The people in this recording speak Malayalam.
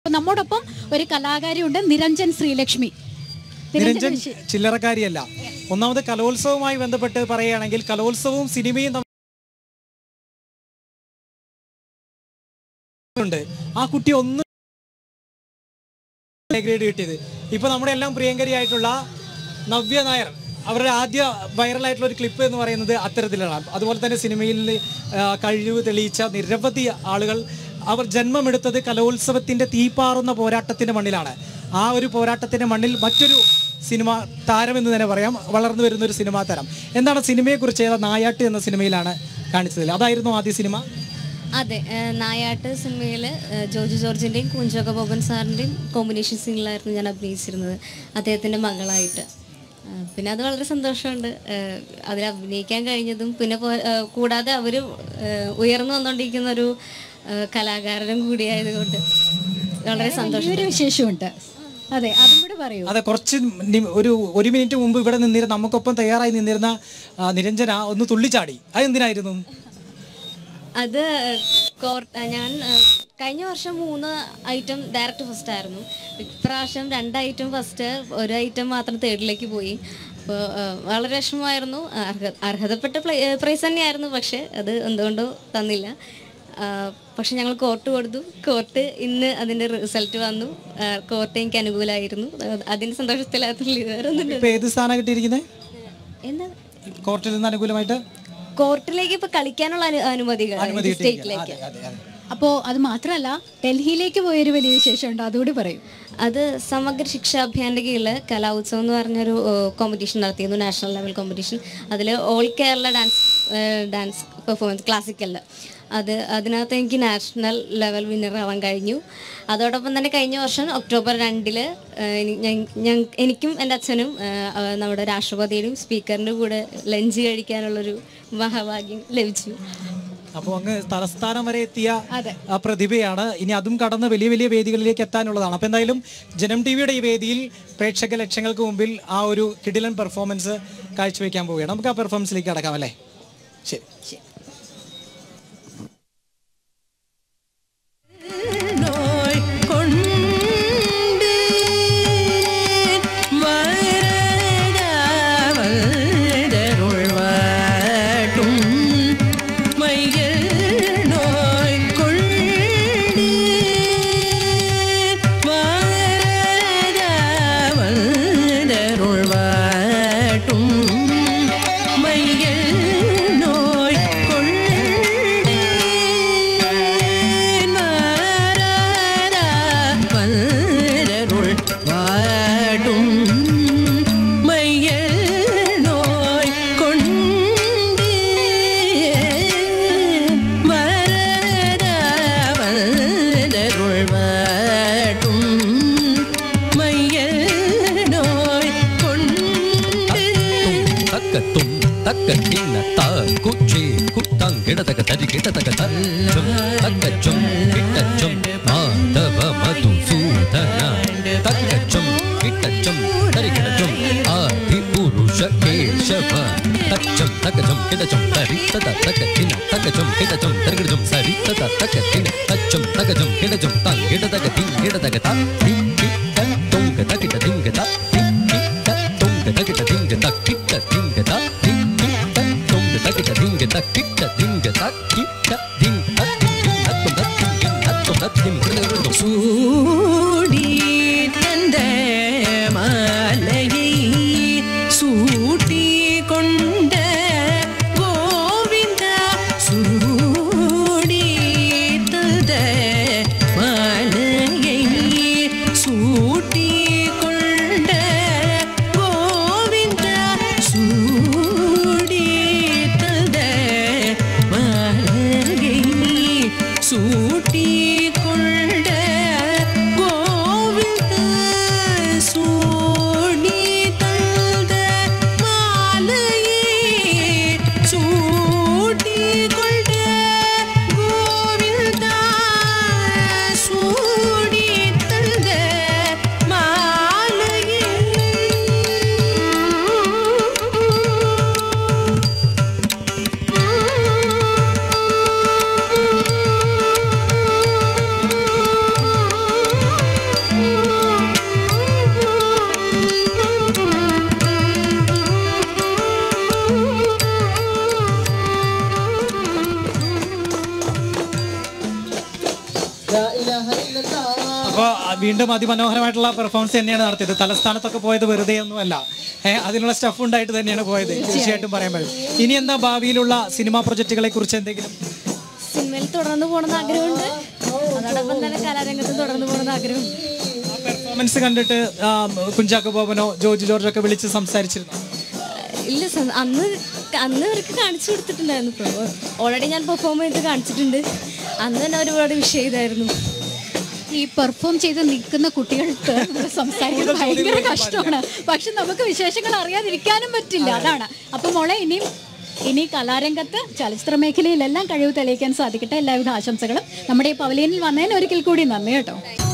നമ്മോടൊപ്പം ഒരു കലാകാരിയുണ്ട്, നിരഞ്ജൻ ശ്രീലക്ഷ്മി. നിരഞ്ജൻ ചില്ലറക്കാരിയല്ല. ഒന്നാമത് കലോത്സവവുമായി ബന്ധപ്പെട്ട് പറയുകയാണെങ്കിൽ കലോത്സവവും സിനിമയും ഉണ്ട്. ആ കുട്ടി ഒന്ന് ഗ്രേഡ് കിട്ടിയത്. ഇപ്പൊ നമ്മുടെ എല്ലാം പ്രിയങ്കരിയായിട്ടുള്ള നവ്യ നായർ, അവരുടെ ആദ്യ വൈറലായിട്ടുള്ള ഒരു ക്ലിപ്പ് എന്ന് പറയുന്നത് അത്തരത്തിലാണ്. അതുപോലെ തന്നെ സിനിമയിൽ കഴിവ് തെളിയിച്ച നിരവധി ആളുകൾ അവർ ജന്മമെടുത്തത് കലോത്സവത്തിൻ്റെ തീപ്പാറുന്ന പോരാട്ടത്തിൻ്റെ മണ്ണിലാണ്. ആ ഒരു പോരാട്ടത്തിൻ്റെ മണ്ണിൽ മറ്റൊരു സിനിമ താരം എന്ന് തന്നെ പറയാം, വളർന്നു വരുന്ന ഒരു സിനിമാ താരം. എന്താണ് സിനിമയെക്കുറിച്ച്? നായാട്ട് എന്ന സിനിമയിലാണ് കാണിച്ചത്, അതായിരുന്നു ആദ്യ സിനിമ? അതെ, നായാട്ട് സിനിമയിൽ ജോർജ് ജോർജിൻ്റെയും കുഞ്ചോക്ക ബോബൻ സാറിൻ്റെയും കോമ്പിനേഷൻ സീനിലായിരുന്നു ഞാൻ അഭിനയിച്ചിരുന്നത്, അദ്ദേഹത്തിൻ്റെ മകളായിട്ട്. പിന്നെ അത് വളരെ സന്തോഷമുണ്ട് അതിൽ അഭിനയിക്കാൻ കഴിഞ്ഞതും. പിന്നെ കൂടാതെ അവർ ഉയർന്നു വന്നുകൊണ്ടിരിക്കുന്ന ഒരു കലാകാരനും കൂടിയായതുകൊണ്ട് വളരെ സന്തോഷം. ഒരു വിശേഷമുണ്ട്, അതെ, അതും കൂടെ പറയൂ. അതെ, കുറച്ച് ഒരു മിനിറ്റ് മുമ്പ് ഇവിടെ നിന്നിരുന്ന, നമുക്കൊപ്പം തയ്യാറായി നിന്നിരുന്ന നിരഞ്ജന ഒന്ന് തുള്ളിച്ചാടി. അതെന്തിനായിരുന്നു? അത് ഞാൻ കഴിഞ്ഞ വർഷം 3 ഐറ്റം ഡയറക്റ്റ് ഫസ്റ്റ് ആയിരുന്നു. ഇപ്രാവശ്യം 2 ഐറ്റം ഫസ്റ്റ്, 1 ഐറ്റം മാത്രം തേർഡിലേക്ക് പോയി. അപ്പോൾ വളരെ വിഷമമായിരുന്നു. അർഹതപ്പെട്ട പ്രൈസ് തന്നെയായിരുന്നു, പക്ഷേ അത് എന്തുകൊണ്ടോ തന്നില്ല. പക്ഷെ ഞങ്ങൾ കോർട്ട് കൊടുത്തു. കോർട്ട് ഇന്ന് അതിൻ്റെ റിസൾട്ട് വന്നു. കോർട്ട് എനിക്ക് അനുകൂലമായിരുന്നു. അതിൻ്റെ സന്തോഷത്തിലാകത്തില്ല. ഏത് സ്ഥാനം കിട്ടിയിരിക്കുന്നത്? എന്താ കോർട്ടിൽ നിന്ന് അനുകൂലമായിട്ട് കോർട്ടിലേക്ക് ഇപ്പൊ കളിക്കാനുള്ള അനുമതികൾ സ്റ്റേറ്റിലേക്ക്. അപ്പോൾ അത് മാത്രമല്ല, ഡൽഹിയിലേക്ക് പോയൊരു വലിയ വിശേഷമുണ്ട്, അതുകൂടി പറയും. അത് സമഗ്ര ശിക്ഷാ അഭിയാൻ്റെ കീഴിൽ കലോത്സവം എന്ന് പറഞ്ഞൊരു കോമ്പറ്റീഷൻ നടത്തിയിരുന്നു, നാഷണൽ ലെവൽ കോമ്പറ്റീഷൻ. അതിൽ ഓൾ കേരള ഡാൻസ് പെർഫോമൻസ് ക്ലാസിക്കലിൽ അതിനകത്ത് എനിക്ക് നാഷണൽ ലെവൽ വിന്നർ ആവാൻ കഴിഞ്ഞു. അതോടൊപ്പം തന്നെ കഴിഞ്ഞ വർഷം ഒക്ടോബർ 2 എനിക്കും എൻ്റെ അച്ഛനും നമ്മുടെ രാഷ്ട്രപതിയുടെയും സ്പീക്കറിൻ്റെ കൂടെ ലഞ്ച് കഴിക്കാനുള്ളൊരു മഹാഭാഗ്യം ലഭിച്ചു. അപ്പോൾ അങ്ങ് തലസ്ഥാനം വരെ എത്തിയ പ്രതിഭയാണ്. ഇനി അതും കടന്ന് വലിയ വലിയ വേദികളിലേക്ക് എത്താനുള്ളതാണ്. അപ്പോൾ എന്തായാലും ജനം ടിവിയുടെ ഈ വേദിയിൽ പ്രേക്ഷക ലക്ഷങ്ങൾക്ക് മുമ്പിൽ ആ ഒരു കിടിലൻ പെർഫോമൻസ് കാഴ്ചവെക്കാൻ പോവുകയാണ്. നമുക്ക് ആ പെർഫോമൻസിലേക്ക് കടക്കാം അല്ലേ? ശരി. Male അപ്പോൾ വീണ്ടും അതിമനോഹരമായിട്ടുള്ള പെർഫോമൻസ് തന്നെയാണ് നടത്തിയത്. തലസ്ഥാനത്തൊക്കെ പോയത് വെറുതെ ഒന്നുമല്ല, അതിനുള്ള സ്റ്റഫ് ഉണ്ടായിട്ട് തന്നെയാണ് പോയത്, തീർച്ചയായിട്ടും പറയാൻ പറ്റും. ഇനി എന്താ ഭാവിയിലുള്ള സിനിമാ പ്രൊജക്റ്റുകളെ കുറിച്ച് എന്തെങ്കിലും? സിനിമയിൽ തുടർന്ന് പോകണമെന്ന് ആഗ്രഹമുണ്ട്, അതോടൊപ്പം തന്നെ കലാരംഗത്ത് തുടർന്ന് പോകണമെന്ന് ആഗ്രഹമുണ്ട്. പെർഫോമൻസ് കണ്ടിട്ട് കുഞ്ചാക്കോ ബോബനോ ജോർജ് ജോർജൊക്കെ വിളിച്ച് സംസാരിച്ചിരുന്നു? ഇല്ല, അന്ന് ഇവർക്ക് കാണിച്ചു കൊടുത്തിട്ടുണ്ടായിരുന്നു. ഓൾറെഡി ഞാൻ പെർഫോം ചെയ്ത് കാണിച്ചിട്ടുണ്ട്. അന്ന് തന്നെ ഒരുപാട് വിഷയം ചെയ്തായിരുന്നു. ഈ പെർഫോം ചെയ്ത് നിൽക്കുന്ന കുട്ടികൾക്ക് സംസാരിക്കുന്നത് ഭയങ്കര കഷ്ടമാണ്. പക്ഷെ നമുക്ക് വിശേഷങ്ങൾ അറിയാതിരിക്കാനും പറ്റില്ല, അതാണ്. അപ്പം മോളെ ഇനി കലാരംഗത്ത് ചലച്ചിത്ര മേഖലയിലെല്ലാം കഴിവ് തെളിയിക്കാൻ സാധിക്കട്ടെ. എല്ലാവിധ ആശംസകളും. നമ്മുടെ ഈ പവലിയനിൽ വന്നതിന് ഒരിക്കൽ കൂടി നന്ദി കേട്ടോ.